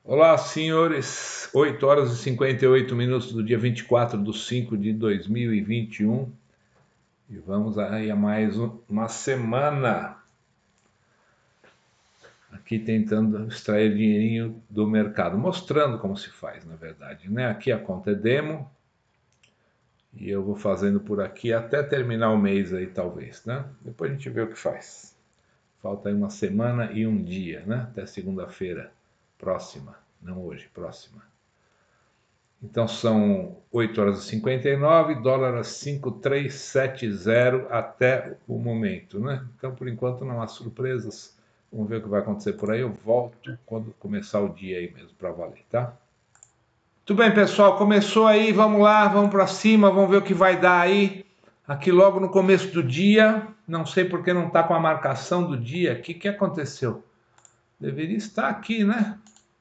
Olá, senhores. 8 horas e 58 minutos do dia 24/5/2021 e vamos aí a mais uma semana aqui tentando extrair dinheirinho do mercado, mostrando como se faz, na verdade, né? Aqui a conta é demo e eu vou fazendo por aqui até terminar o mês aí, talvez, né? Depois a gente vê o que faz. Falta aí uma semana e um dia, né? Até segunda-feira próxima, não hoje, próxima. Então são 8 horas e 59, dólar a 5,370 até o momento, né? Então por enquanto não há surpresas. Vamos ver o que vai acontecer por aí. Eu volto quando começar o dia aí mesmo para valer, tá? Tudo bem, pessoal, começou aí, vamos lá, vamos para cima, vamos ver o que vai dar aí. Aqui logo no começo do dia, não sei porque não está com a marcação do dia. O que aconteceu? Deveria estar aqui, né?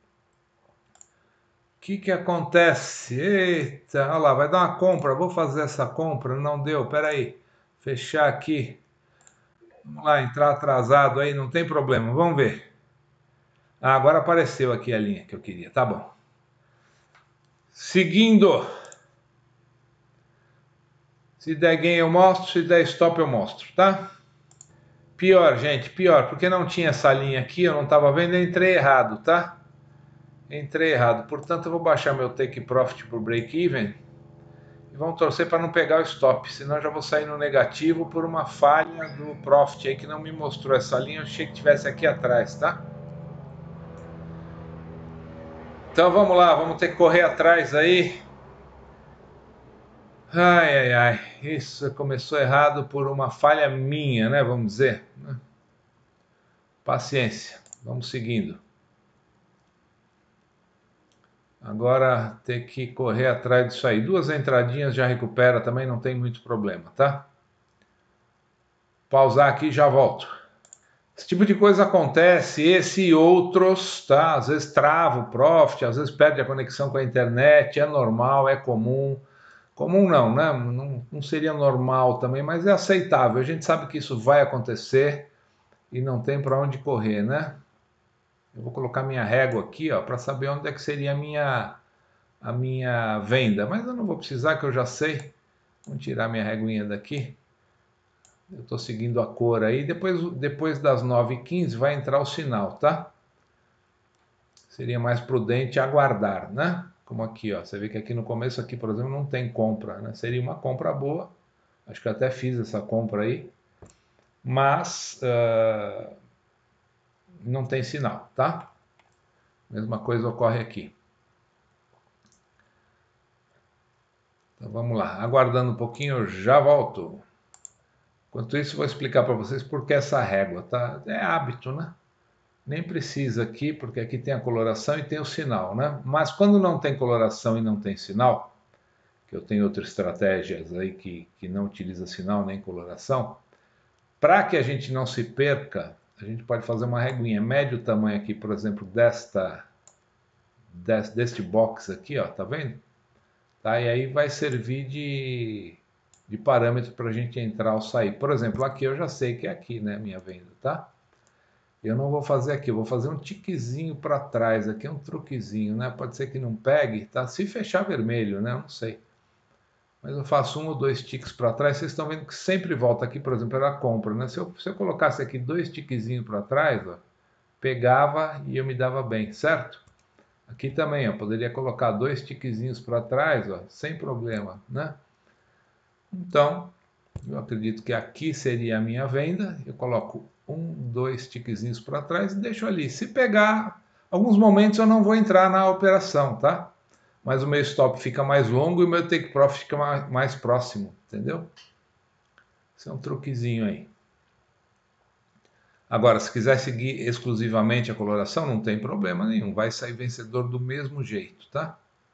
O que acontece? Eita, olha lá, vai dar uma compra. Vou fazer essa compra. Não deu, peraí. Fechar aqui. Vamos lá, entrar atrasado aí, não tem problema. Vamos ver. Ah, agora apareceu aqui a linha que eu queria. Tá bom. Seguindo. Se der gain eu mostro, se der stop eu mostro, tá? Pior, gente, pior. Porque não tinha essa linha aqui, eu não estava vendo, eu entrei errado, tá? Entrei errado. Portanto, eu vou baixar meu take profit por break-even. E vamos torcer para não pegar o stop, senão eu já vou sair no negativo por uma falha do Profit aí que não me mostrou essa linha, eu achei que tivesse aqui atrás, tá? Então vamos lá, vamos ter que correr atrás aí. Ai, ai, ai, isso começou errado por uma falha minha, né, vamos dizer. Paciência, vamos seguindo. Agora ter que correr atrás disso aí. Duas entradinhas já recupera também, não tem muito problema, tá? Pausar aqui e já volto. Esse tipo de coisa acontece, esse e outros, tá? Às vezes trava o profit, às vezes perde a conexão com a internet, é normal, é comum. Comum não, né? Não seria normal também, mas é aceitável. A gente sabe que isso vai acontecer e não tem para onde correr, né? Eu vou colocar minha régua aqui, ó, para saber onde é que seria a minha venda, mas eu não vou precisar, que eu já sei. Vamos tirar minha reguinha daqui. Eu estou seguindo a cor aí. Depois das 9h15 vai entrar o sinal, tá? Seria mais prudente aguardar, né? Como aqui, ó. Você vê que aqui no começo, aqui, por exemplo, não tem compra, né? Seria uma compra boa. Acho que eu até fiz essa compra aí. Mas não tem sinal, tá? Mesma coisa ocorre aqui. Então vamos lá. Aguardando um pouquinho, eu já volto. Enquanto isso, vou explicar para vocês por que essa régua, tá? É hábito, né? Nem precisa aqui, porque aqui tem a coloração e tem o sinal, né? Mas quando não tem coloração e não tem sinal, que eu tenho outras estratégias aí que não utiliza sinal nem coloração, para que a gente não se perca, a gente pode fazer uma reguinha, médio tamanho aqui, por exemplo, deste box aqui, ó, tá vendo? Tá, e aí vai servir de parâmetro para a gente entrar ou sair. Por exemplo, aqui eu já sei que é aqui, né, minha venda, tá? Eu não vou fazer aqui, eu vou fazer um tiquezinho para trás, aqui é um truquezinho, né? Pode ser que não pegue, tá? Se fechar vermelho, né? Eu não sei. Mas eu faço um ou dois tiques para trás, vocês estão vendo que sempre volta aqui, por exemplo, era a compra, né? Se eu colocasse aqui dois tiquezinhos para trás, ó, pegava e eu me dava bem, certo? Aqui também, ó, poderia colocar dois tiquezinhos para trás, ó, sem problema, né? Então, eu acredito que aqui seria a minha venda. Eu coloco um, dois tiquezinhos para trás e deixo ali. Se pegar, alguns momentos eu não vou entrar na operação, tá? Mas o meu stop fica mais longo e o meu take profit fica mais próximo, entendeu? Esse é um truquezinho aí. Agora, se quiser seguir exclusivamente a coloração, não tem problema nenhum. Vai sair vencedor do mesmo jeito, tá?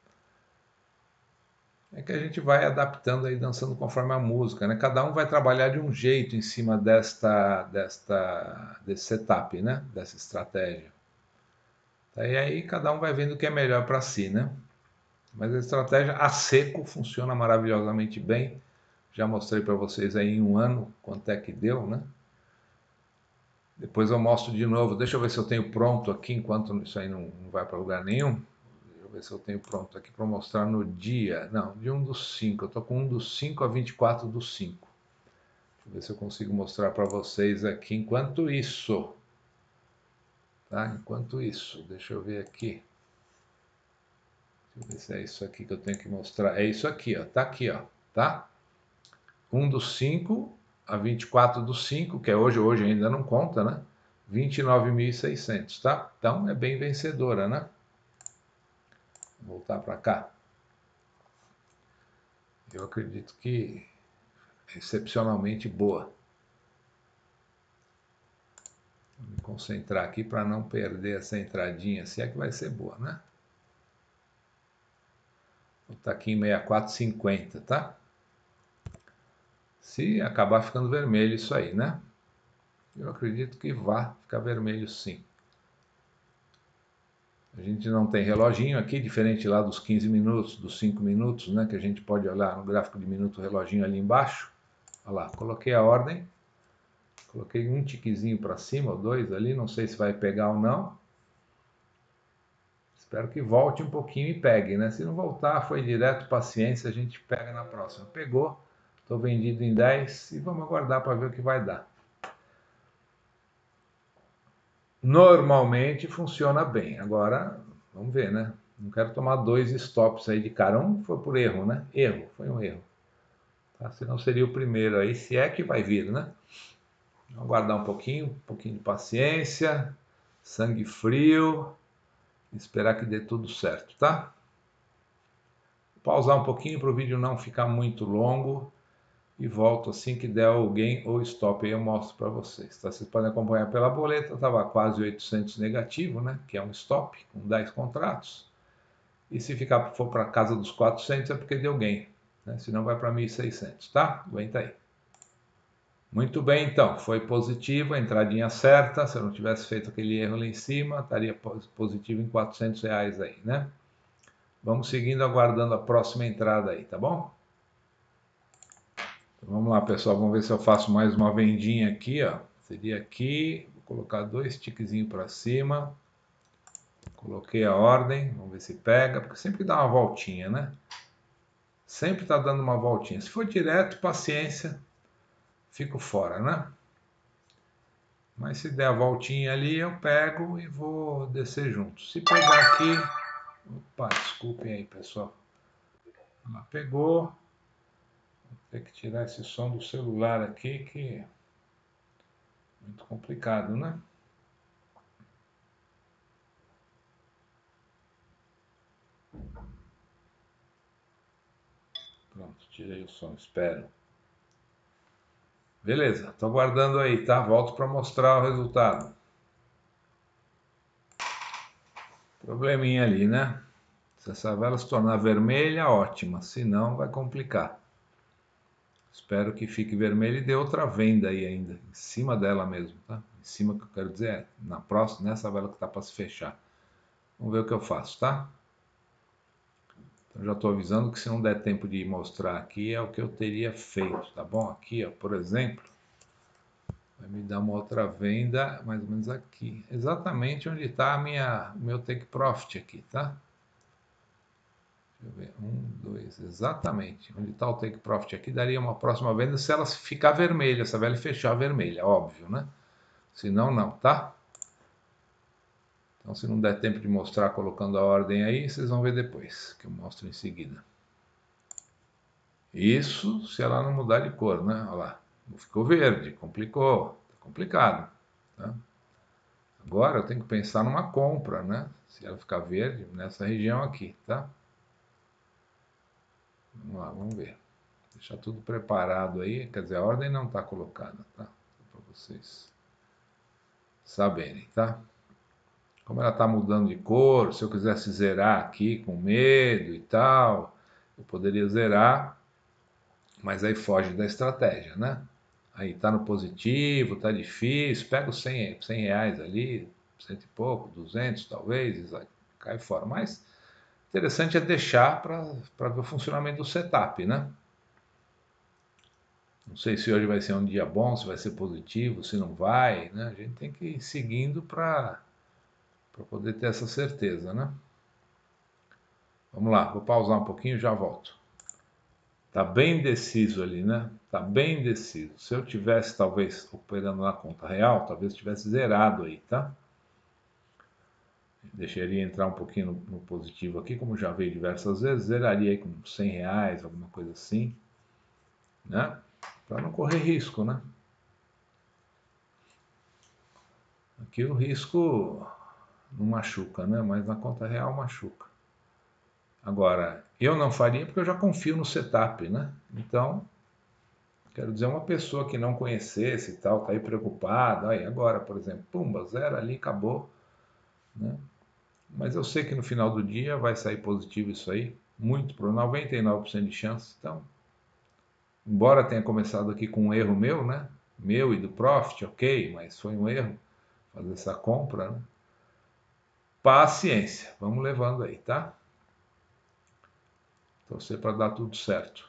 É que a gente vai adaptando aí, dançando conforme a música, né? Cada um vai trabalhar de um jeito em cima desse setup, né? Dessa estratégia. E aí cada um vai vendo o que é melhor para si, né? Mas a estratégia a seco funciona maravilhosamente bem. Já mostrei para vocês aí em um ano quanto é que deu, né? Depois eu mostro de novo. Deixa eu ver se eu tenho pronto aqui, enquanto isso aí não vai para lugar nenhum. Deixa eu ver se eu tenho pronto aqui para mostrar no dia. Não, de 1 do 5. Eu estou com 1 do 5 a 24 do 5. Deixa eu ver se eu consigo mostrar para vocês aqui enquanto isso. Tá? Enquanto isso, deixa eu ver aqui. Deixa eu ver se é isso aqui que eu tenho que mostrar. É isso aqui, ó. Tá aqui, ó. Tá? 1 do 5 a 24 do 5, que é hoje ainda não conta, né? 29.600, tá? Então é bem vencedora, né? Vou voltar para cá. Eu acredito que é excepcionalmente boa. Vou me concentrar aqui para não perder essa entradinha, se é que vai ser boa, né? Vou estar aqui em 64,50, tá? Se acabar ficando vermelho isso aí, né? Eu acredito que vai ficar vermelho sim. A gente não tem reloginho aqui, diferente lá dos 15 minutos, dos 5 minutos, né? Que a gente pode olhar no gráfico de minuto, o reloginho ali embaixo. Olha lá, coloquei a ordem. Coloquei um tiquezinho para cima, ou dois ali, não sei se vai pegar ou não. Espero que volte um pouquinho e pegue, né? Se não voltar, foi direto, paciência, a gente pega na próxima. Pegou, estou vendido em 10 e vamos aguardar para ver o que vai dar. Normalmente funciona bem. Agora, vamos ver, né? Não quero tomar 2 stops aí de cara. Um foi por erro, né? Erro, foi um erro. Tá? Senão seria o primeiro aí, se é que vai vir, né? Vamos aguardar um pouquinho de paciência, sangue frio, esperar que dê tudo certo, tá? Vou pausar um pouquinho para o vídeo não ficar muito longo e volto assim que der o gain ou stop aí eu mostro para vocês, tá? Vocês podem acompanhar pela boleta, estava quase 800 negativo, né? Que é um stop com 10 contratos. E se for para casa dos 400 é porque deu gain, né? Senão vai para 1.600, tá? Aguenta aí. Muito bem, então, foi positivo, a entradinha certa. Se eu não tivesse feito aquele erro lá em cima, estaria positivo em R$ 400 aí, né? Vamos seguindo, aguardando a próxima entrada aí, tá bom? Então, vamos lá, pessoal, vamos ver se eu faço mais uma vendinha aqui, ó. Seria aqui, vou colocar 2 tiquezinhos para cima. Coloquei a ordem, vamos ver se pega, porque sempre dá uma voltinha, né? Sempre está dando uma voltinha. Se for direto, paciência, fico fora, né? Mas se der a voltinha ali, eu pego e vou descer junto. Se pegar aqui... Opa, desculpem aí, pessoal. Ela pegou. Vou ter que tirar esse som do celular aqui, que é muito complicado, né? Pronto, tirei o som, espero. Beleza, tô aguardando aí, tá? Volto para mostrar o resultado. Probleminha ali, né? Se essa vela se tornar vermelha, ótima. Se não, vai complicar. Espero que fique vermelha e dê outra venda aí ainda. Em cima dela mesmo, tá? Em cima, que eu quero dizer, é na próxima, nessa vela que tá para se fechar. Vamos ver o que eu faço, tá? Então já estou avisando que se não der tempo de mostrar aqui, é o que eu teria feito, tá bom? Aqui, ó, por exemplo, vai me dar uma outra venda, mais ou menos aqui. Exatamente onde está o meu take profit aqui, tá? Deixa eu ver, 1, 2, exatamente. Onde está o take profit aqui, daria uma próxima venda se ela ficar vermelha, essa vela fechar vermelha, óbvio, né? Se não, não, tá? Então, se não der tempo de mostrar colocando a ordem aí, vocês vão ver depois, que eu mostro em seguida. Isso se ela não mudar de cor, né? Olha lá, ficou verde, complicou, tá complicado. Tá? Agora eu tenho que pensar numa compra, né? Se ela ficar verde, nessa região aqui, tá? Vamos lá, vamos ver. Deixar tudo preparado aí, quer dizer, a ordem não está colocada, tá? Para vocês saberem, tá? Como ela está mudando de cor, se eu quisesse zerar aqui com medo e tal, eu poderia zerar, mas aí foge da estratégia, né? Aí tá no positivo, tá difícil, pega os 100 reais ali, 100 e pouco, 200 talvez, cai fora. Mas interessante é deixar para ver o funcionamento do setup, né? Não sei se hoje vai ser um dia bom, se vai ser positivo, se não vai, né? A gente tem que ir seguindo para poder ter essa certeza, né? Vamos lá, vou pausar um pouquinho e já volto. Tá bem deciso ali, né? Tá bem deciso. Se eu tivesse talvez operando na conta real, talvez tivesse zerado aí, tá? Deixaria entrar um pouquinho no positivo aqui, como já veio diversas vezes, zeraria aí com R$ 100, alguma coisa assim, né? Para não correr risco, né? Aqui o risco não machuca, né? Mas na conta real machuca. Agora, eu não faria porque eu já confio no setup, né? Então, quero dizer, uma pessoa que não conhecesse e tal, tá aí preocupada, aí agora, por exemplo, pumba, zero ali, acabou, né? Mas eu sei que no final do dia vai sair positivo isso aí, muito, por 99% de chance. Então, embora tenha começado aqui com um erro meu, né? Meu e do Profit, ok, mas foi um erro fazer essa compra, né? Paciência, vamos levando aí, tá? Torcer para dar tudo certo.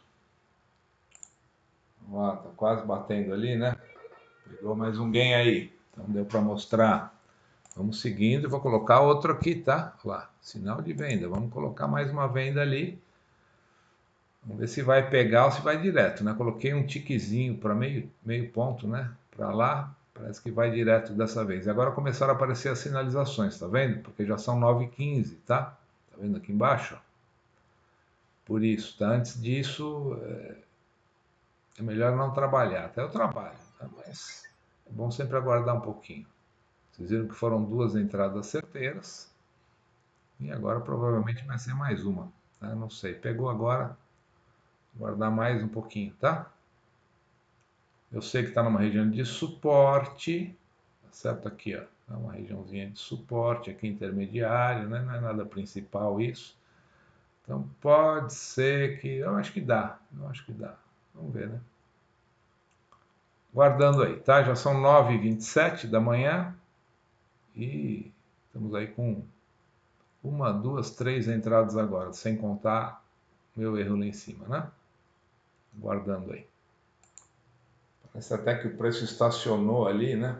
Vamos lá, tá quase batendo ali, né? Pegou mais um gain aí, então deu para mostrar. Vamos seguindo e vou colocar outro aqui, tá? Olha lá, sinal de venda. Vamos colocar mais uma venda ali. Vamos ver se vai pegar ou se vai direto, né? Coloquei um tiquezinho para meio ponto, né? Para lá, parece que vai direto dessa vez. E agora começaram a aparecer as sinalizações, tá vendo? Porque já são 9h15, tá? Tá vendo aqui embaixo? Por isso, tá? Antes disso, é melhor não trabalhar. Até eu trabalho, tá? Mas é bom sempre aguardar um pouquinho. Vocês viram que foram duas entradas certeiras. E agora provavelmente vai ser mais uma, tá? Não sei. Pegou agora, guardar mais um pouquinho, tá? Eu sei que está numa região de suporte, tá certo? Aqui, ó, é uma regiãozinha de suporte, aqui intermediário, né? Não é nada principal isso. Então pode ser que, eu acho que dá, Vamos ver, né? Guardando aí, tá? Já são 9h27 da manhã e estamos aí com uma, duas, três entradas agora, sem contar meu erro lá em cima, né? Guardando aí. Parece até que o preço estacionou ali, né?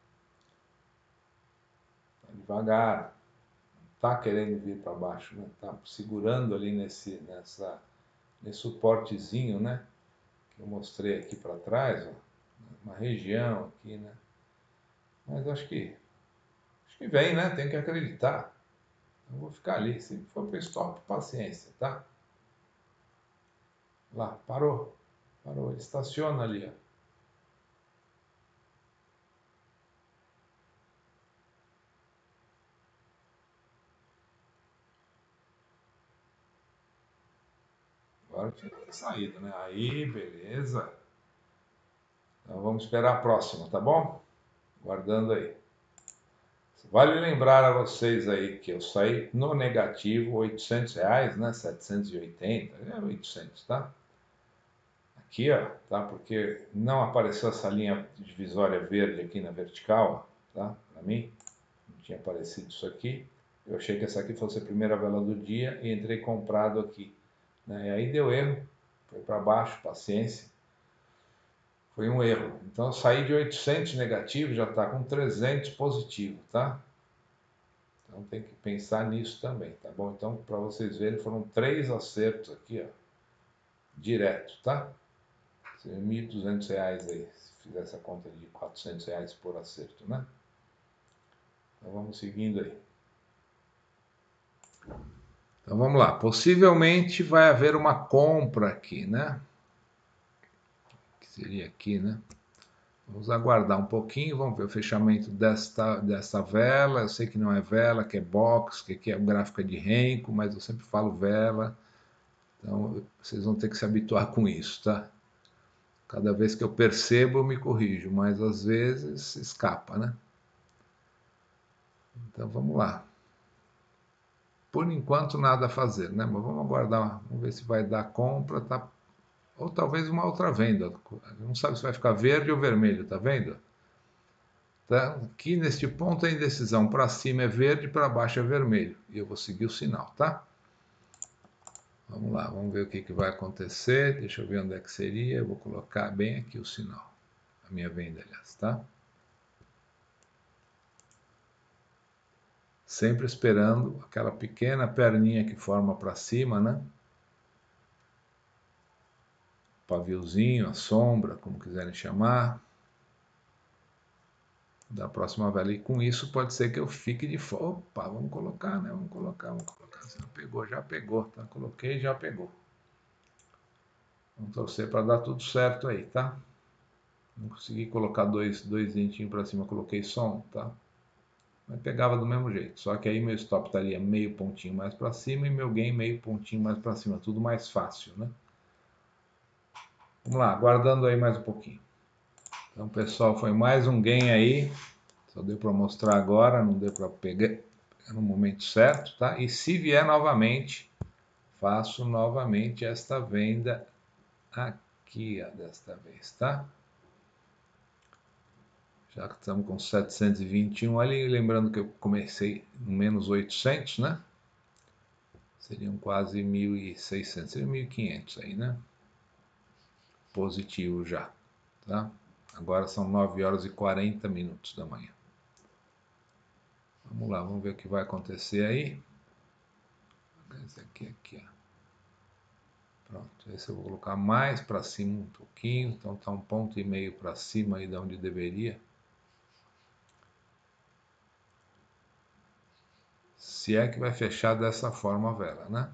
Tá devagar. Tá querendo vir para baixo, né? Tá segurando ali nesse suportezinho, né? Que eu mostrei aqui para trás, ó. Uma região aqui, né? Mas acho que vem, né? Tem que acreditar. Eu vou ficar ali. Se for para stop, paciência, tá? Lá, parou. Parou. Ele estaciona ali, ó. Agora tinha que ter saído, né? Aí, beleza. Então vamos esperar a próxima, tá bom? Guardando aí. Vale lembrar a vocês aí que eu saí no negativo R$ 800, né? 780, é 800, tá? Aqui, ó, tá? Porque não apareceu essa linha divisória verde aqui na vertical, tá? Para mim, não tinha aparecido isso aqui. Eu achei que essa aqui fosse a primeira vela do dia e entrei comprado aqui, né? E aí deu erro, foi para baixo, paciência. Foi um erro. Então eu saí de 800 negativo, já está com 300 positivo, tá? Então tem que pensar nisso também, tá bom? Então, para vocês verem, foram 3 acertos aqui, ó, direto, tá? Seria R$ 1.200 aí, se fizer essa conta de R$ 400 por acerto, né? Então vamos seguindo aí. Então vamos lá, possivelmente vai haver uma compra aqui, né? Que seria aqui, né? Vamos aguardar um pouquinho, vamos ver o fechamento desta vela. Eu sei que não é vela, que é box, que é gráfica de Renko, mas eu sempre falo vela. Então vocês vão ter que se habituar com isso, tá? Cada vez que eu percebo, eu me corrijo, mas às vezes escapa, né? Então vamos lá. Por enquanto nada a fazer, né? Mas vamos aguardar, vamos ver se vai dar compra, tá? Ou talvez uma outra venda. Não sabe se vai ficar verde ou vermelho, tá vendo? Tá? Aqui neste ponto a indecisão, para cima é verde, para baixo é vermelho. E eu vou seguir o sinal, tá? Vamos lá, vamos ver o que vai acontecer. Deixa eu ver onde é que seria. Eu vou colocar bem aqui o sinal. A minha venda, aliás, tá? Sempre esperando aquela pequena perninha que forma para cima, né? Paviozinho, a sombra, como quiserem chamar. Da próxima vela. E com isso pode ser que eu fique de fora. Opa, vamos colocar, né? Vamos colocar. Já pegou, tá? Coloquei e já pegou. Vamos torcer para dar tudo certo aí, tá? Não consegui colocar dois dentinhos para cima, coloquei só um, tá? Mas pegava do mesmo jeito. Só que aí meu stop estaria meio pontinho mais para cima e meu gain meio pontinho mais para cima. Tudo mais fácil, né? Vamos lá, aguardando aí mais um pouquinho. Então, pessoal, foi mais um gain aí. Só deu para mostrar agora, não deu para pegar no momento certo, tá? E se vier novamente, faço novamente esta venda aqui, ó, desta vez, tá? Já que estamos com 721 ali, lembrando que eu comecei no menos 800, né? Seriam quase 1.600, seriam 1.500 aí, né? Positivo já, tá? Agora são 9 horas e 40 minutos da manhã. Vamos lá, vamos ver o que vai acontecer aí. Esse aqui, ó. Pronto, esse eu vou colocar mais para cima um pouquinho, então está 1,5 ponto para cima aí de onde deveria. Se é que vai fechar dessa forma a vela, né?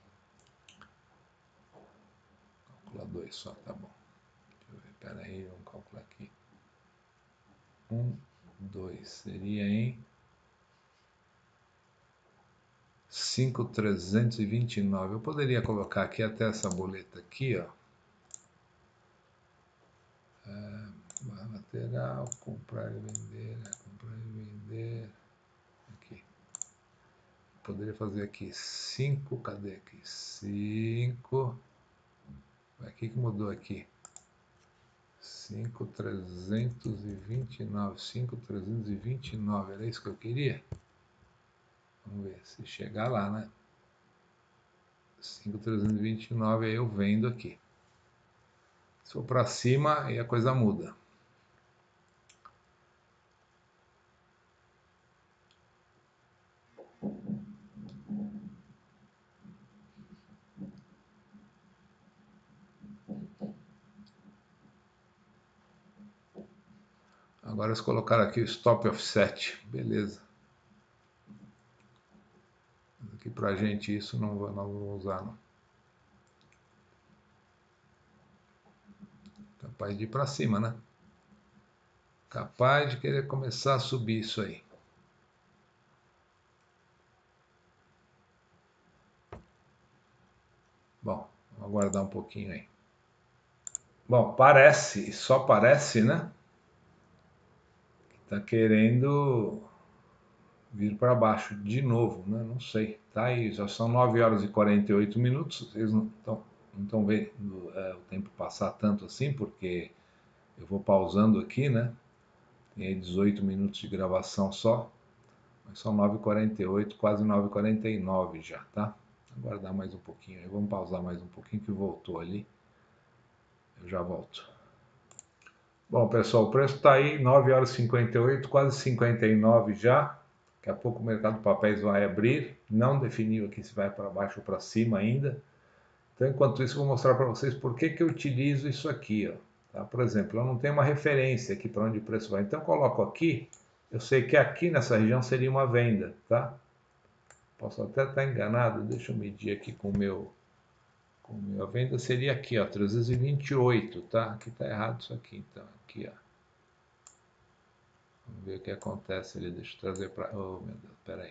Calcular 2 só, tá bom. Deixa eu ver, pera aí, vamos calcular aqui. 2 seria em 5.329. Eu poderia colocar aqui até essa boleta aqui, ó. Barra lateral, comprar e vender, comprar e vender. Aqui. Poderia fazer aqui 5, cadê aqui? 5. Aqui que mudou aqui. 5.329. 5.329. Era isso que eu queria? Vamos ver se chegar lá, né? 5.329, aí eu vendo aqui. Se for para cima, aí a coisa muda. Agora eles colocaram aqui o stop offset. Beleza. Aqui pra gente isso não vou usar não. Capaz de ir para cima, né? Capaz de querer começar a subir isso aí. Bom, vamos aguardar um pouquinho aí. Bom, parece, só parece, né? Tá querendo vir para baixo de novo, né? Não sei. Tá aí, já são 9 horas e 48 minutos. Vocês não estão vendo o tempo passar tanto assim, porque eu vou pausando aqui, né? Tem aí 18 minutos de gravação só. Mas são 9h48, quase 9h49 já, tá? Aguardar mais um pouquinho aí. Vamos pausar mais um pouquinho que voltou ali. Eu já volto. Bom, pessoal, o preço está aí, 9 horas e 58, quase 59 já. Daqui a pouco o mercado de papéis vai abrir. Não definiu aqui se vai para baixo ou para cima ainda. Então, enquanto isso, eu vou mostrar para vocês por que eu utilizo isso aqui, ó. Tá? Por exemplo, eu não tenho uma referência aqui para onde o preço vai. Então, eu coloco aqui. Eu sei que aqui nessa região seria uma venda, tá? Posso até estar enganado. Deixa eu medir aqui com o meu... A venda seria aqui, ó, 328, tá? Aqui tá errado isso aqui, então. Aqui, ó. Vamos ver o que acontece ali. Deixa eu trazer para... Oh, meu Deus. Peraí.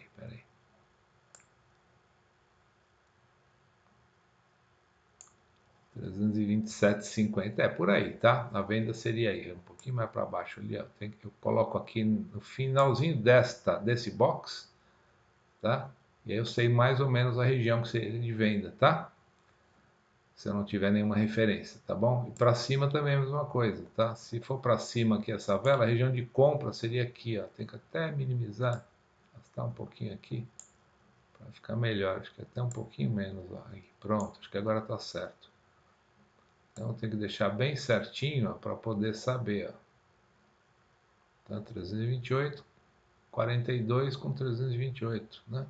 327,50. É por aí, tá? A venda seria aí. Um pouquinho mais para baixo ali, ó. Eu coloco aqui no finalzinho desse box, tá? E aí eu sei mais ou menos a região que seria de venda, tá? Se eu não tiver nenhuma referência, tá bom? E para cima também é a mesma coisa, tá? Se for para cima aqui essa vela, a região de compra seria aqui, ó. Tem que até minimizar, gastar um pouquinho aqui, Vai ficar melhor, acho que até um pouquinho menos. Ó. Aí, pronto, acho que agora está certo. Então tem que deixar bem certinho para poder saber. Ó. Tá 328, 42 com 328, né?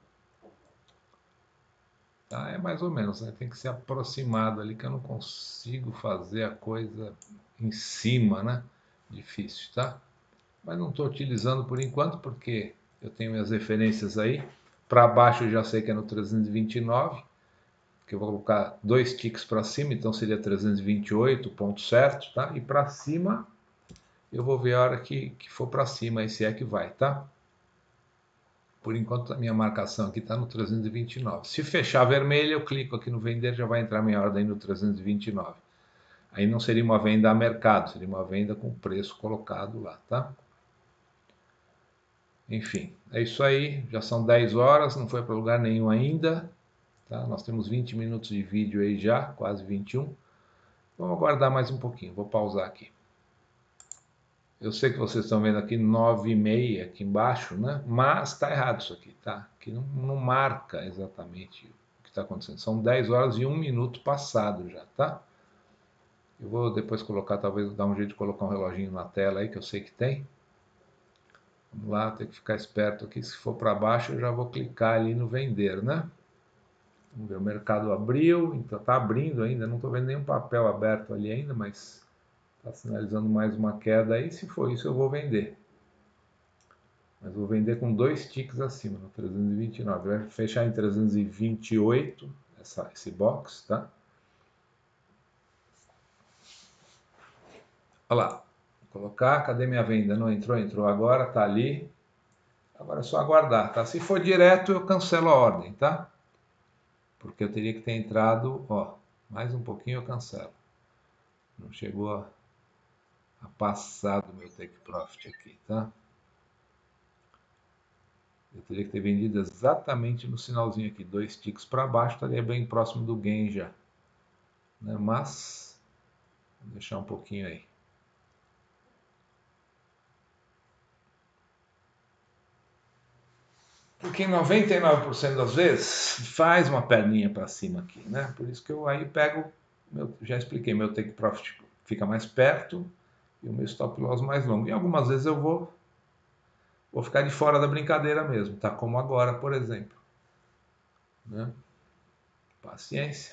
Tá, é mais ou menos, né? Tem que ser aproximado ali, que eu não consigo fazer a coisa em cima, né? Difícil, tá? Mas não estou utilizando por enquanto, porque eu tenho minhas referências aí. Para baixo eu já sei que é no 329, que eu vou colocar 2 ticks para cima, então seria 328, ponto certo, tá? E para cima, eu vou ver a hora que for para cima, esse é que vai, tá? Por enquanto a minha marcação aqui está no 329. Se fechar vermelho, eu clico aqui no vender, já vai entrar minha ordem no 329. Aí não seria uma venda a mercado, seria uma venda com preço colocado lá, tá? Enfim, é isso aí. Já são 10 horas, não foi para lugar nenhum ainda. Tá? Nós temos 20 minutos de vídeo aí já, quase 21. Vamos aguardar mais um pouquinho, vou pausar aqui. Eu sei que vocês estão vendo aqui 9,5 aqui embaixo, né? Mas está errado isso aqui, tá? Aqui não marca exatamente o que está acontecendo. São 10 horas e 1 minuto passado já, tá? Eu vou depois colocar, talvez dar um jeito de colocar um reloginho na tela aí, que eu sei que tem. Vamos lá, tem que ficar esperto aqui. Se for para baixo, eu já vou clicar ali no vender, né? Vamos ver, o mercado abriu, então está abrindo ainda. Não estou vendo nenhum papel aberto ali ainda, mas está sinalizando mais uma queda aí. Se for isso, eu vou vender. Mas vou vender com 2 ticks acima, no 329. Vai fechar em 328, esse box, tá? Olha lá. Vou colocar, cadê minha venda? Não entrou? Entrou agora, tá ali. Agora é só aguardar, tá? Se for direto, eu cancelo a ordem, tá? Porque eu teria que ter entrado, ó, mais um pouquinho eu cancelo. Não chegou a passar do meu take profit aqui, tá? Eu teria que ter vendido exatamente no sinalzinho aqui, 2 ticks para baixo, estaria bem próximo do gain já. Né? Mas, vou deixar um pouquinho aí. Porque em 99% das vezes faz uma perninha para cima aqui, né? Por isso que eu aí pego, já expliquei, meu take profit fica mais perto e o meu stop loss mais longo. E algumas vezes eu vou ficar de fora da brincadeira mesmo, tá? Como agora, por exemplo. Né? Paciência.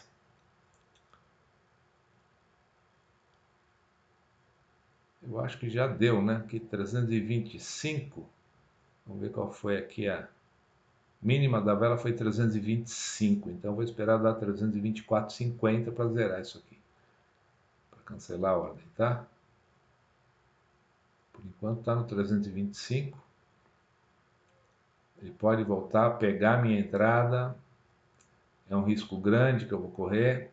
Eu acho que já deu, né? Aqui 325. Vamos ver qual foi aqui a mínima da vela, foi 325. Então vou esperar dar 324,50 para zerar isso aqui. Para cancelar a ordem, tá? Por enquanto está no 325. Ele pode voltar, pegar minha entrada. É um risco grande que eu vou correr.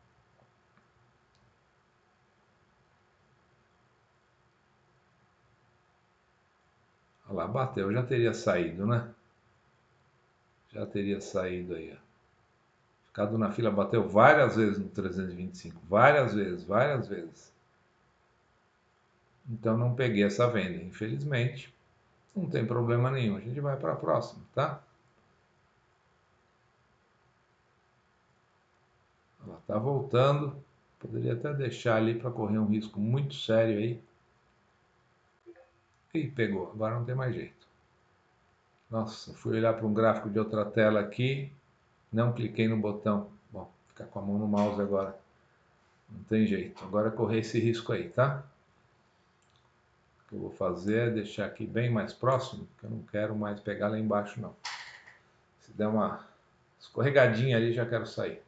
Olha lá, bateu. Já teria saído, né? Já teria saído aí, ó. Ficado na fila, bateu várias vezes no 325. Várias vezes, várias vezes. Então não peguei essa venda, infelizmente. Não tem problema nenhum. A gente vai para a próxima, tá? Ela está voltando. Poderia até deixar ali para correr um risco muito sério aí. Ih, pegou. Agora não tem mais jeito. Nossa, fui olhar para um gráfico de outra tela aqui. Não cliquei no botão. Bom, ficar com a mão no mouse agora. Não tem jeito. Agora correr esse risco aí, tá? O que eu vou fazer é deixar aqui bem mais próximo, porque eu não quero mais pegar lá embaixo, não. Se der uma escorregadinha ali, já quero sair.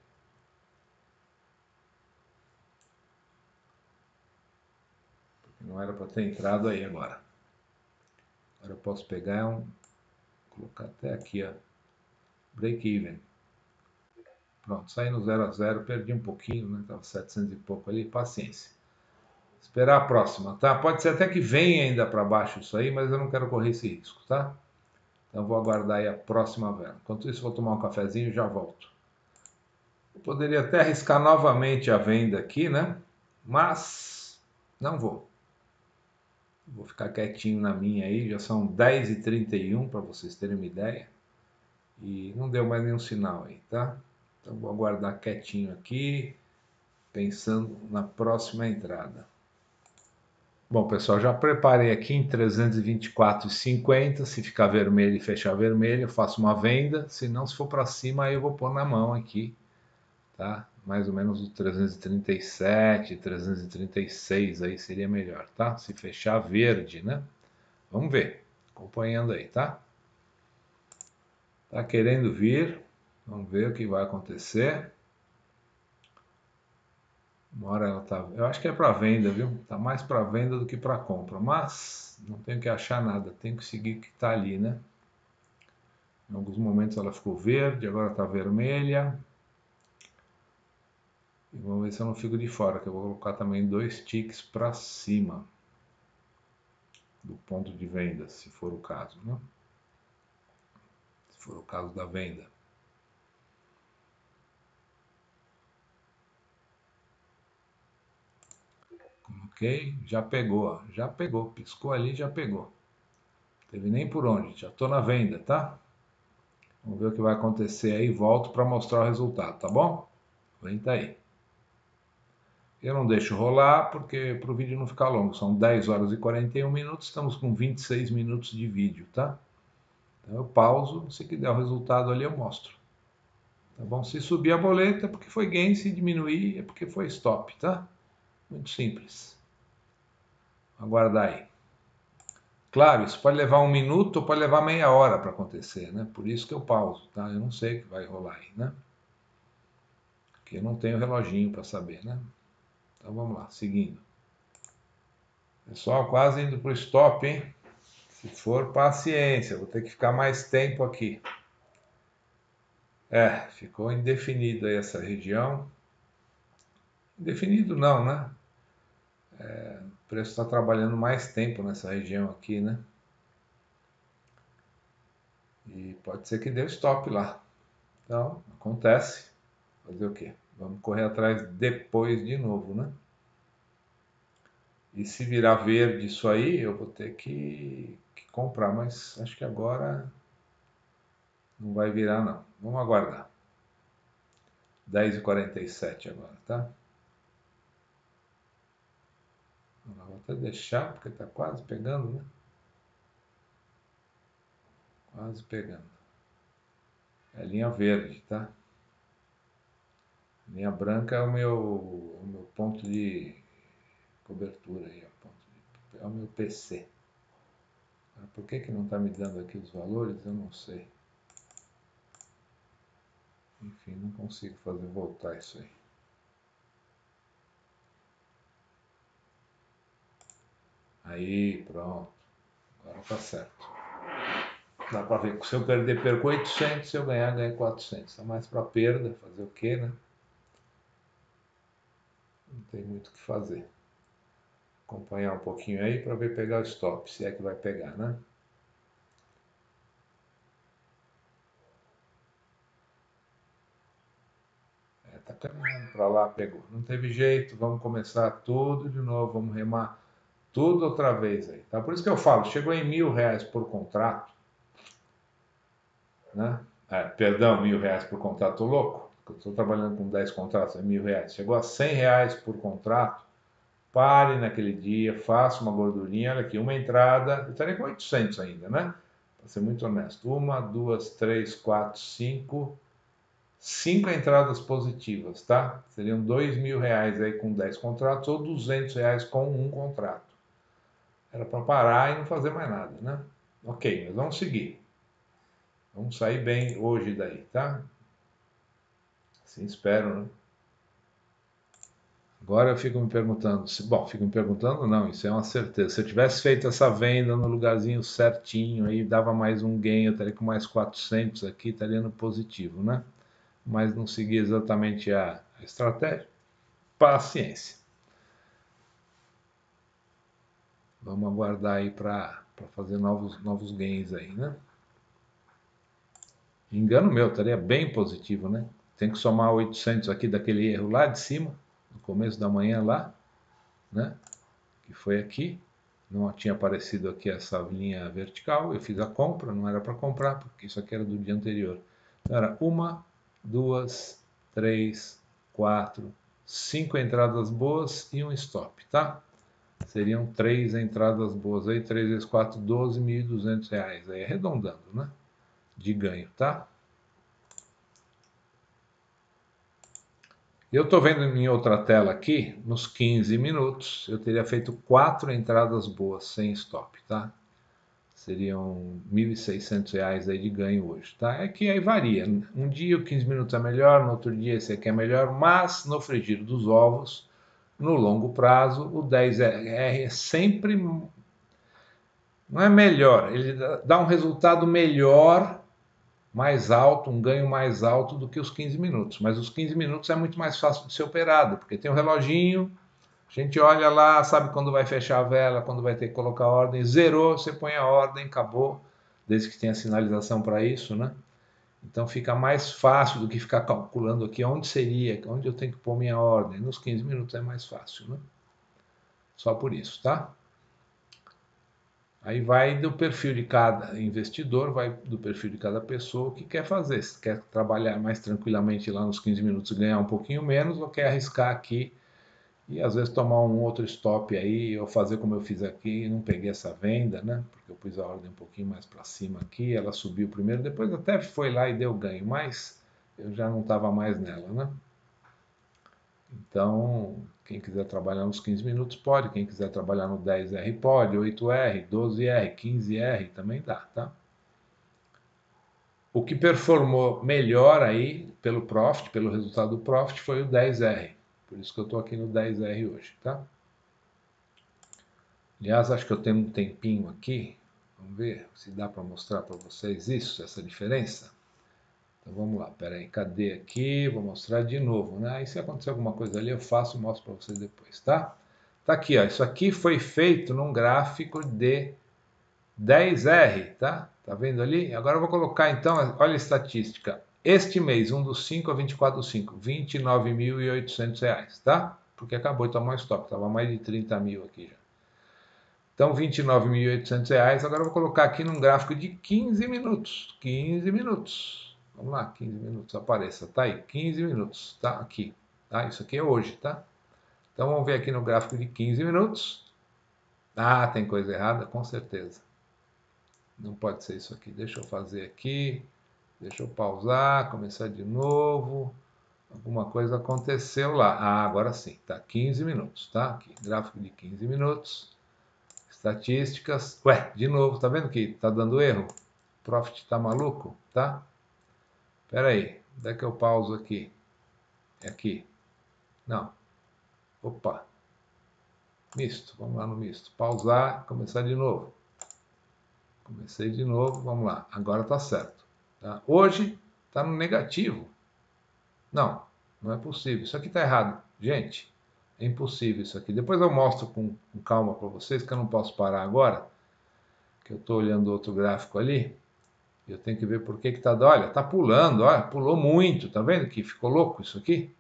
Não era para ter entrado aí agora. Agora eu posso pegar colocar até aqui, ó. Break even. Pronto, saí no 0 a 0, perdi um pouquinho, né? Tava 700 e pouco ali, paciência. Esperar a próxima, tá? Pode ser até que venha ainda para baixo isso aí, mas eu não quero correr esse risco, tá? Então vou aguardar aí a próxima vela. Enquanto isso, vou tomar um cafezinho e já volto. Eu poderia até arriscar novamente a venda aqui, né? Mas não vou. Vou ficar quietinho na minha aí, já são 10h31 para vocês terem uma ideia. E não deu mais nenhum sinal aí, tá? Então vou aguardar quietinho aqui, pensando na próxima entrada. Bom, pessoal, já preparei aqui em 324,50. Se ficar vermelho e fechar vermelho, eu faço uma venda. Se não, se for para cima, aí eu vou pôr na mão aqui, tá? Mais ou menos o 337, 336 aí seria melhor, tá? Se fechar verde, né? Vamos ver, acompanhando aí, tá? Tá querendo vir, vamos ver o que vai acontecer. Uma hora ela tá, eu acho que é para venda, viu? Tá mais para venda do que para compra, mas não tenho que achar nada, tenho que seguir o que tá ali, né? Em alguns momentos ela ficou verde, agora está vermelha. E vamos ver se eu não fico de fora, que eu vou colocar também 2 ticks para cima do ponto de venda, se for o caso, né? Se for o caso da venda. Coloquei, já pegou, piscou ali, já pegou. Não teve nem por onde, já estou na venda, tá? Vamos ver o que vai acontecer aí, volto para mostrar o resultado, tá bom? Aguenta aí. Eu não deixo rolar porque para o vídeo não ficar longo. São 10 horas e 41 minutos, estamos com 26 minutos de vídeo, tá? Então eu pauso, se que der o resultado ali eu mostro. Tá bom? Se subir a boleta é porque foi gain, se diminuir é porque foi stop, tá? Muito simples. Aguardar aí. Claro, isso pode levar 1 minuto ou pode levar meia hora para acontecer, né? Por isso que eu pauso, tá? Eu não sei o que vai rolar aí, né? Porque eu não tenho reloginho para saber, né? Então vamos lá, seguindo. Pessoal, quase indo para o stop, hein? Se for, paciência, vou ter que ficar mais tempo aqui. Ficou indefinido aí essa região. Indefinido não, né? O preço está trabalhando mais tempo nessa região aqui, né? E pode ser que dê stop lá. Então, acontece. Fazer o quê? Vamos correr atrás depois de novo, né? E se virar verde isso aí, eu vou ter que comprar, mas acho que agora não vai virar não. Vamos aguardar. 10h47 agora, tá? Vou até deixar, porque está quase pegando, né? Quase pegando. É linha verde, tá? Linha branca é o meu ponto de cobertura aí, é o meu PC. Por que não está me dando aqui os valores? Eu não sei. Enfim, não consigo fazer voltar isso aí. Aí, pronto. Agora tá certo. Dá para ver que se eu perder, perco 800, se eu ganhar, ganho 400. Tá mais para perda, fazer o quê, né? Não tem muito o que fazer. Acompanhar um pouquinho aí para ver pegar o stop, se é que vai pegar, né? Tá caminhando para lá, pegou. Não teve jeito, vamos começar tudo de novo, vamos remar tudo outra vez aí, tá? Por isso que eu falo, chegou em R$ 1.000 por contrato, né? Perdão, R$ 1.000 por contrato, tô louco? Eu estou trabalhando com 10 contratos, é R$ 1.000. Chegou a R$ 100 por contrato, pare naquele dia, faça uma gordurinha, olha aqui, uma entrada, eu estaria com 800 ainda, né? Para ser muito honesto, 1, 2, 3, 4, 5 entradas positivas, tá? Seriam R$ 2.000 aí com 10 contratos ou R$ 200 com um contrato. Era para parar e não fazer mais nada, né? Ok, mas vamos seguir. Vamos sair bem hoje daí, tá? Assim espero, né? Agora eu fico me perguntando, fico me perguntando, não, isso é uma certeza. Se eu tivesse feito essa venda no lugarzinho certinho, aí dava mais um gain, eu estaria com mais 400 aqui, estaria no positivo, né? Mas não segui exatamente a estratégia. Paciência. Vamos aguardar aí para fazer novos gains aí, né? Engano meu, estaria bem positivo, né? Tem que somar 800 aqui daquele erro lá de cima, no começo da manhã lá, né? Que foi aqui, não tinha aparecido aqui essa linha vertical, eu fiz a compra, não era para comprar, porque isso aqui era do dia anterior. Então era 1, 2, 3, 4, 5 entradas boas e um stop, tá? Seriam 3 entradas boas aí, 3 vezes 4, R$12.200, aí arredondando, né? De ganho, tá? Eu estou vendo em outra tela aqui, nos 15 minutos, eu teria feito 4 entradas boas sem stop, tá? Seriam R$1.600 aí de ganho hoje, tá? É que aí varia. Um dia o 15 minutos é melhor, no outro dia esse aqui é melhor, mas no frigir dos ovos, no longo prazo, o 10R é sempre, não é melhor, ele dá um resultado melhor, mais alto, um ganho mais alto do que os 15 minutos. Mas os 15 minutos é muito mais fácil de ser operado, porque tem um reloginho, a gente olha lá, sabe quando vai fechar a vela, quando vai ter que colocar a ordem, zerou, você põe a ordem, acabou, desde que tenha sinalização para isso, né? Então fica mais fácil do que ficar calculando aqui onde seria, onde eu tenho que pôr minha ordem. Nos 15 minutos é mais fácil, né? Só por isso, tá? Aí vai do perfil de cada investidor, vai do perfil de cada pessoa, o que quer fazer. Se quer trabalhar mais tranquilamente lá nos 15 minutos e ganhar um pouquinho menos, ou quer arriscar aqui e às vezes tomar um outro stop aí, ou fazer como eu fiz aqui, não peguei essa venda, né? Porque eu pus a ordem um pouquinho mais para cima aqui, ela subiu primeiro, depois até foi lá e deu ganho, mas eu já não estava mais nela, né? Então, quem quiser trabalhar nos 15 minutos pode, quem quiser trabalhar no 10R pode, 8R, 12R, 15R também dá, tá? O que performou melhor aí pelo profit, pelo resultado do profit, foi o 10R. Por isso que eu estou aqui no 10R hoje, tá? Aliás, acho que eu tenho um tempinho aqui. Vamos ver se dá para mostrar para vocês isso, essa diferença. Então vamos lá, peraí, cadê aqui? Vou mostrar de novo, né? Aí se acontecer alguma coisa ali, eu faço e mostro para vocês depois, tá? Tá aqui, ó. Isso aqui foi feito num gráfico de 10R, tá? Tá vendo ali? Agora eu vou colocar então, olha a estatística. Este mês, 1 do 5 a 24 do 5, R$29.800, tá? Porque acabou de tomar um stop, tava mais de 30 mil aqui já. Então, R$29.800. Agora eu vou colocar aqui num gráfico de 15 minutos. 15 minutos. Vamos lá, 15 minutos. Apareça. Tá aí, 15 minutos. Tá aqui. Tá? Isso aqui é hoje, tá? Então, vamos ver aqui no gráfico de 15 minutos. Ah, tem coisa errada? Com certeza. Não pode ser isso aqui. Deixa eu fazer aqui. Deixa eu pausar, começar de novo. Alguma coisa aconteceu lá. Ah, agora sim. Tá 15 minutos, tá? Aqui, gráfico de 15 minutos. Estatísticas. Ué, de novo, tá vendo que tá dando erro? O Profit tá maluco, tá? Espera aí, onde é que eu pauso aqui? É aqui. Não. Opa. Misto, vamos lá no misto. Pausar, começar de novo. Comecei de novo, vamos lá. Agora tá certo. Tá? Hoje tá no negativo. Não, não é possível. Isso aqui tá errado. Gente, é impossível isso aqui. Depois eu mostro com calma para vocês, que eu não posso parar agora, que eu estou olhando outro gráfico ali. Eu tenho que ver por que tá... Olha, tá pulando, olha, pulou muito. Tá vendo que ficou louco isso aqui?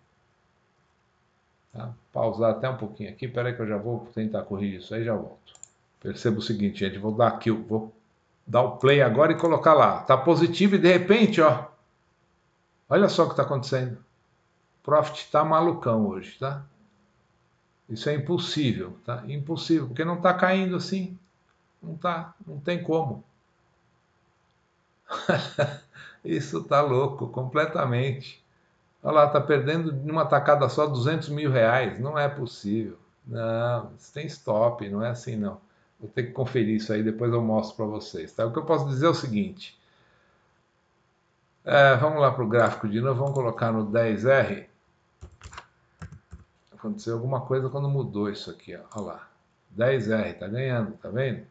Tá? Pausar até um pouquinho aqui. Espera aí que eu já vou tentar corrigir isso aí e já volto. Perceba o seguinte, gente. Vou dar aqui, vou dar o play agora e colocar lá. Tá positivo e de repente, ó. Olha só o que está acontecendo. O Profit tá malucão hoje, tá? Isso é impossível, tá? Impossível, porque não tá caindo assim. Não tá, não tem como. Isso tá louco, completamente. Olha lá, tá perdendo numa tacada só R$200.000. Não é possível. Não, isso tem stop, não é assim não. Vou ter que conferir isso aí, depois eu mostro para vocês. Tá? O que eu posso dizer é o seguinte. Vamos lá para o gráfico de novo, vamos colocar no 10R. Aconteceu alguma coisa quando mudou isso aqui, ó. Olha lá. 10R, tá ganhando, tá vendo?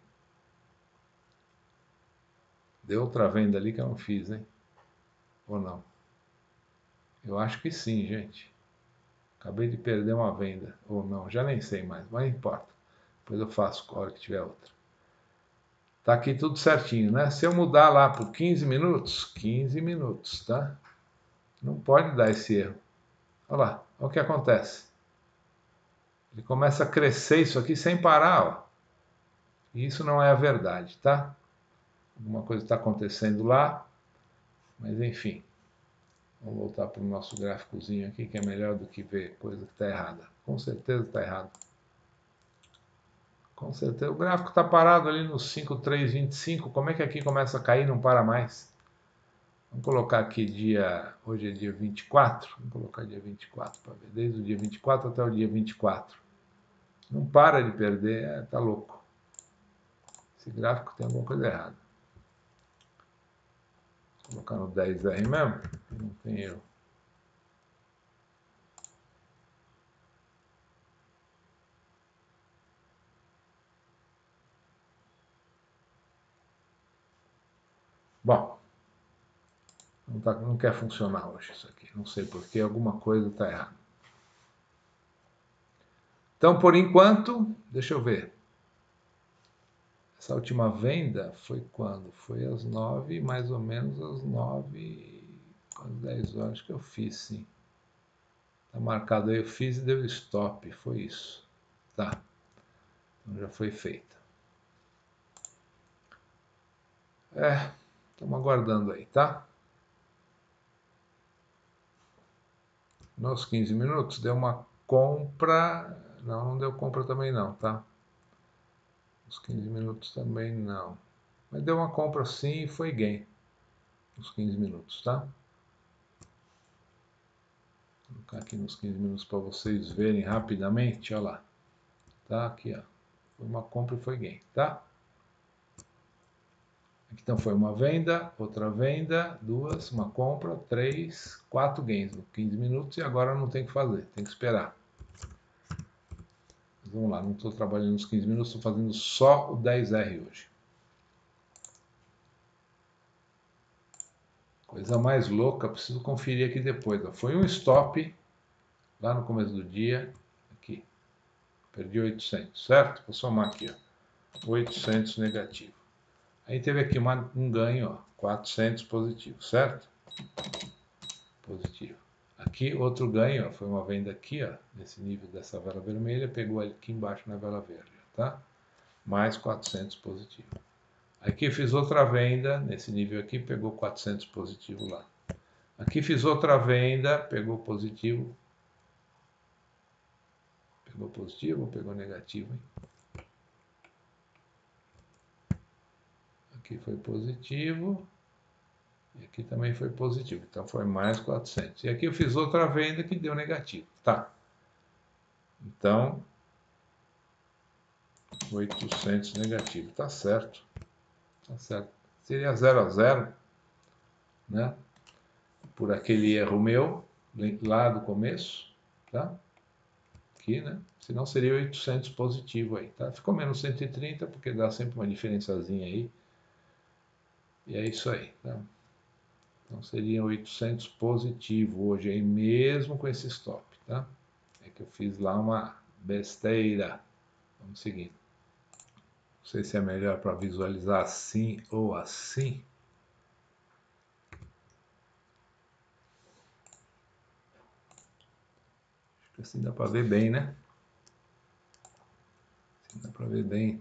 Deu outra venda ali que eu não fiz, hein? Ou não? Eu acho que sim, gente. Acabei de perder uma venda. Ou não, já nem sei mais, mas não importa. Depois eu faço a hora que tiver outra. Tá aqui tudo certinho, né? Se eu mudar lá por 15 minutos, 15 minutos, tá? Não pode dar esse erro. Olha lá, olha o que acontece. Ele começa a crescer isso aqui sem parar, ó. E isso não é a verdade, tá? Alguma coisa está acontecendo lá, mas enfim. Vamos voltar para o nosso gráficozinho aqui, que é melhor do que ver coisa que está errada. Com certeza está errado. Com certeza. O gráfico está parado ali no 5,325. Como é que aqui começa a cair e não para mais? Vamos colocar aqui dia... Hoje é dia 24. Vamos colocar dia 24 para ver. Desde o dia 24 até o dia 24. Não para de perder. Tá louco. Esse gráfico tem alguma coisa errada. Vou colocar no 10R mesmo. Não tem erro. Bom, não quer funcionar hoje isso aqui. Não sei porquê, alguma coisa está errada. Então, por enquanto, deixa eu ver. Essa última venda foi quando? Foi às 9, mais ou menos às 9, às 10 horas que eu fiz, sim. Tá marcado aí, eu fiz e deu stop, foi isso. Tá, então já foi feita. Estamos aguardando aí, tá? Nos 15 minutos deu uma compra, não deu compra também não, tá? Nos 15 minutos também não. Mas deu uma compra sim e foi gain. Nos 15 minutos, tá? Vou colocar aqui nos 15 minutos para vocês verem rapidamente, olha lá. Tá aqui, ó. Foi uma compra e foi gain, tá? Aqui então foi uma venda, outra venda, duas, uma compra, 3, 4 gains nos 15 minutos e agora não tem o que fazer, tem que esperar. Mas vamos lá, não estou trabalhando nos 15 minutos, estou fazendo só o 10R hoje. Coisa mais louca, preciso conferir aqui depois. Ó. Foi um stop lá no começo do dia, aqui. Perdi 800, certo? Vou somar aqui, ó. 800 negativo. Aí teve aqui um ganho, ó, 400 positivo, certo? Positivo. Aqui outro ganho, ó, foi uma venda aqui, ó, nesse nível dessa vela vermelha, pegou aqui embaixo na vela verde, tá? Mais 400 positivo. Aqui fiz outra venda, nesse nível aqui, pegou 400 positivo lá. Aqui fiz outra venda, pegou positivo. Pegou positivo ou pegou negativo, hein? Aqui foi positivo. E aqui também foi positivo. Então foi mais 400. E aqui eu fiz outra venda que deu negativo. Tá. Então, 800 negativo. Tá certo. Tá certo. Seria 0 a 0, né? Por aquele erro meu, lá do começo, tá? Aqui, né? Senão seria 800 positivo aí, tá? Ficou menos 130 porque dá sempre uma diferençazinha aí. E é isso aí, tá? Então seriam 800 positivo hoje aí, mesmo com esse stop, tá? É que eu fiz lá uma besteira. Vamos seguir. Não sei se é melhor para visualizar assim ou assim. Acho que assim dá para ver bem, né? Assim dá para ver bem.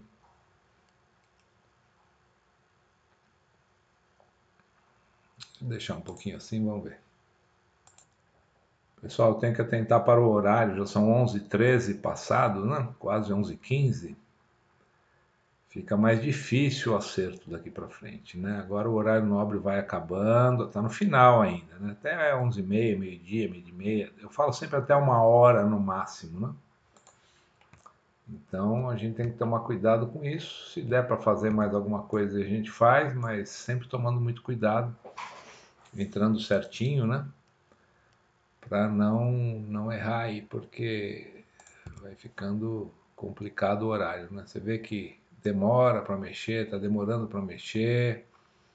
Deixa eu deixar um pouquinho assim, vamos ver. Pessoal, tem que atentar para o horário, já são 11h13 passado, né? Quase 11h15. Fica mais difícil o acerto daqui para frente, né? Agora o horário nobre vai acabando, está no final ainda, né? Até 11h30, meio-dia, meio-dia. Eu falo sempre até 1 hora no máximo, né? Então a gente tem que tomar cuidado com isso. Se der para fazer mais alguma coisa, a gente faz, mas sempre tomando muito cuidado, entrando certinho, né? Para não errar aí, porque vai ficando complicado o horário, né? Você vê que demora para mexer, está demorando para mexer.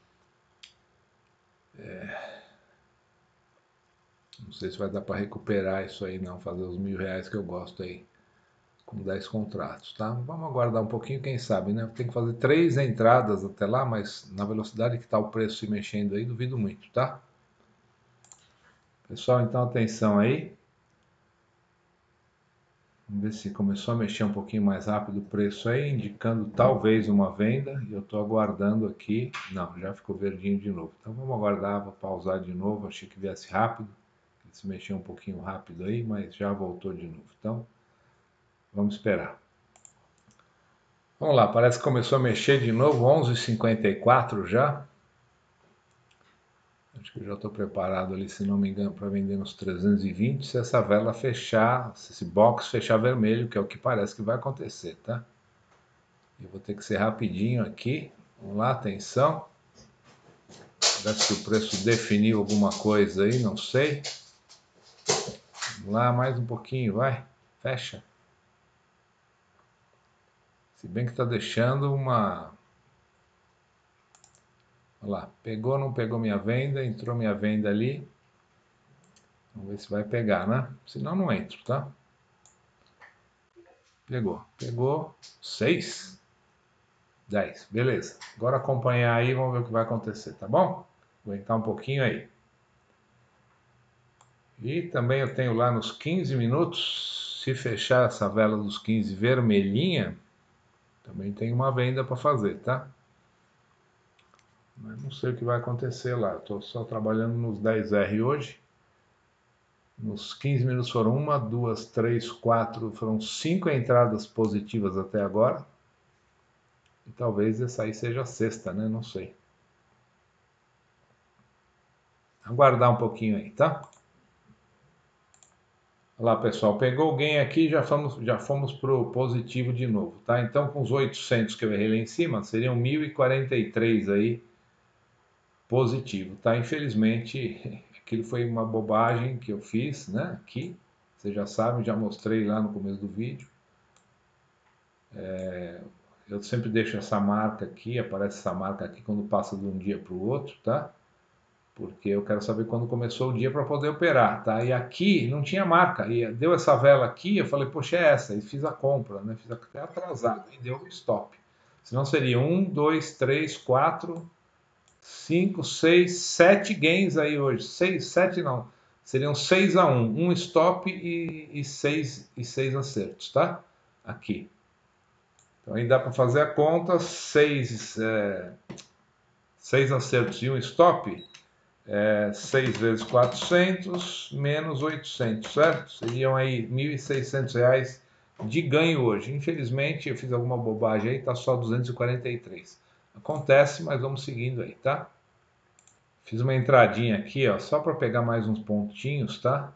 Não sei se vai dar para recuperar isso aí não, fazer os R$ 1.000 que eu gosto aí, com 10 contratos, tá? Vamos aguardar um pouquinho, quem sabe, né? Tem que fazer 3 entradas até lá, mas na velocidade que está o preço se mexendo aí, duvido muito, tá? Pessoal, então atenção aí. Vamos ver se começou a mexer um pouquinho mais rápido o preço aí, indicando talvez uma venda. E eu estou aguardando aqui. Não, já ficou verdinho de novo. Então vamos aguardar, vou pausar de novo. Achei que viesse rápido. Ele se mexeu um pouquinho rápido aí, mas já voltou de novo. Então vamos esperar. Vamos lá, parece que começou a mexer de novo, 11h54 já. Acho que eu já estou preparado ali, se não me engano, para vender nos 320. Se essa vela fechar, se esse box fechar vermelho, que é o que parece que vai acontecer, tá? Eu vou ter que ser rapidinho aqui. Vamos lá, atenção. Parece que o preço definiu alguma coisa aí, não sei. Vamos lá, mais um pouquinho, vai. Fecha. Se bem que está deixando uma... Olha lá, pegou ou não pegou minha venda? Entrou minha venda ali. Vamos ver se vai pegar, né? Senão não entro, tá? Pegou. Pegou 6, 10. Beleza. Agora acompanhar aí, vamos ver o que vai acontecer, tá bom? Aguentar um pouquinho aí. E também eu tenho lá nos 15 minutos, se fechar essa vela dos 15 vermelhinha, também tem uma venda para fazer, tá? Mas não sei o que vai acontecer lá. Estou só trabalhando nos 10R hoje. Nos 15 minutos foram 1, 2, 3, 4, foram 5 entradas positivas até agora. E talvez essa aí seja a sexta, né? Não sei. Aguardar um pouquinho aí, tá? Olha lá, pessoal, pegou alguém aqui, já fomos para o positivo de novo, tá? Então, com os 800 que eu errei lá em cima, seriam 1043 aí positivo, tá? Infelizmente, aquilo foi uma bobagem que eu fiz, né? Aqui, vocês já sabem, já mostrei lá no começo do vídeo. Eu sempre deixo essa marca aqui, aparece essa marca aqui quando passa de um dia para o outro, tá? Porque eu quero saber quando começou o dia para poder operar, tá? E aqui não tinha marca, e deu essa vela aqui, eu falei, poxa, é essa, e fiz a compra, né? Fiz até atrasado, e deu o stop. Senão seria 1, 2, 3, 4, 5, 6, 7 gains aí hoje. 6, 7 não. Seriam 6-1. Um stop e 6 acertos, tá? Aqui. Então aí dá para fazer a conta. 6 acertos e um stop. 6 vezes 400 menos 800, certo? Seriam aí R$ 1.600 de ganho hoje. Infelizmente eu fiz alguma bobagem aí, tá só 243. Acontece, mas vamos seguindo aí, tá? Fiz uma entradinha aqui, ó, só para pegar mais uns pontinhos, tá?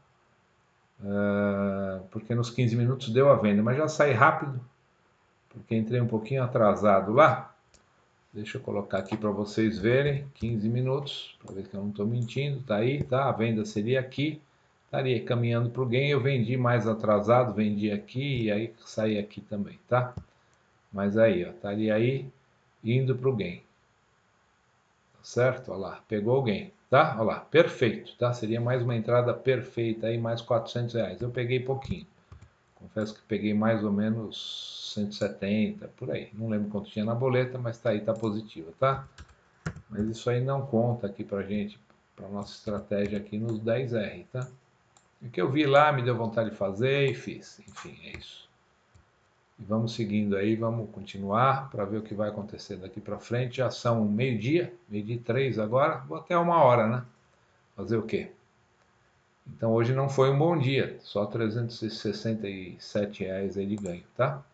Porque nos 15 minutos deu a venda, mas já saí rápido, porque entrei um pouquinho atrasado lá. Deixa eu colocar aqui para vocês verem, 15 minutos, para ver que eu não estou mentindo, tá aí, tá? A venda seria aqui, estaria caminhando para o gain, eu vendi mais atrasado, vendi aqui e aí saí aqui também, tá? Mas aí, ó, estaria aí indo para o gain. Certo? Olha lá, pegou alguém, tá? Olha lá, perfeito, tá? Seria mais uma entrada perfeita aí, mais R$ 400. Eu peguei pouquinho, confesso que peguei mais ou menos 170, por aí. Não lembro quanto tinha na boleta, mas tá aí, tá positiva, tá? Mas isso aí não conta aqui pra gente, pra nossa estratégia aqui nos 10R, tá? O que eu vi lá, me deu vontade de fazer e fiz. Enfim, é isso. E vamos seguindo aí, vamos continuar para ver o que vai acontecer daqui para frente. Já são meio-dia, meio-dia e 3 agora, vou até 1 hora, né? Fazer o quê? Então hoje não foi um bom dia, só R$ 367 aí de ganho, tá?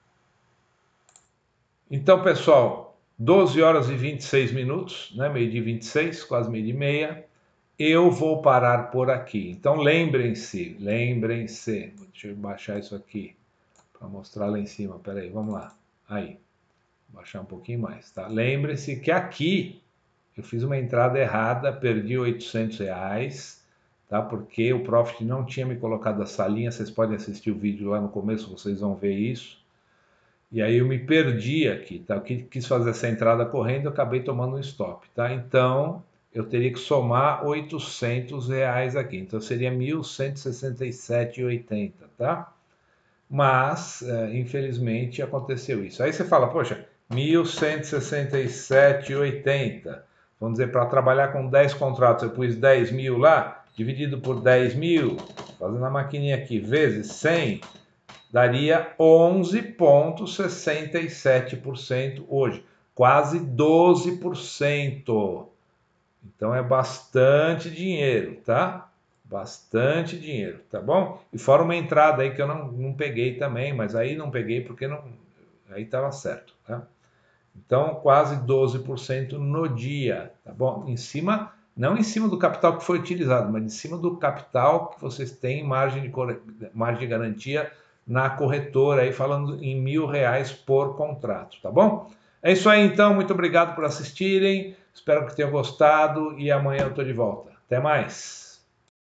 Então, pessoal, 12 horas e 26 minutos, né? Meio-dia e 26, quase meio-dia e meia. Eu vou parar por aqui. Então lembrem-se, deixa eu baixar isso aqui para mostrar lá em cima. Pera aí, vamos lá. Aí. Baixar um pouquinho mais, tá? Lembre-se que aqui eu fiz uma entrada errada, perdi R$ 800, tá? Porque o Profit não tinha me colocado a salinha, vocês podem assistir o vídeo lá no começo, vocês vão ver isso. E aí eu me perdi aqui, tá? Eu quis fazer essa entrada correndo, eu acabei tomando um stop, tá? Então eu teria que somar R$ 800 aqui, então seria 1.167,80, tá? Mas, infelizmente, aconteceu isso. Aí você fala, poxa, 1.167,80. Vamos dizer, para trabalhar com 10 contratos, eu pus 10 mil lá, dividido por 10 mil, fazendo a maquininha aqui, vezes 100, daria 11,67% hoje, quase 12%. Então é bastante dinheiro, tá? Bastante dinheiro, tá bom? E fora uma entrada aí que eu não peguei também, mas aí não peguei porque não, aí estava certo, tá? Então quase 12% no dia, tá bom? Em cima, não em cima do capital que foi utilizado, mas em cima do capital que vocês têm margem de garantia na corretora, aí falando em R$ 1.000 por contrato, tá bom? É isso aí então, muito obrigado por assistirem, espero que tenham gostado e amanhã eu estou de volta. Até mais!